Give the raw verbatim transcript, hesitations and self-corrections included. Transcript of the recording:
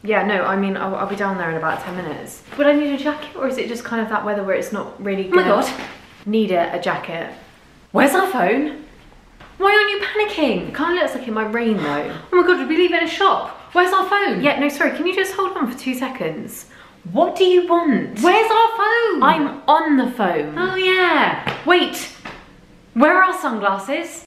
Yeah, no, I mean, I'll, I'll be down there in about ten minutes. Would I need a jacket, or is it just kind of that weather where it's not really gonna... Oh my God. Need a, a jacket. Where's our phone? Why aren't you panicking? It kind of looks like it might rain though. Oh my God, did we leave it in a shop? Where's our phone? Yeah, no, sorry, can you just hold on for two seconds? What do you want? Where's our phone? I'm on the phone. Oh yeah. Wait, where are our sunglasses?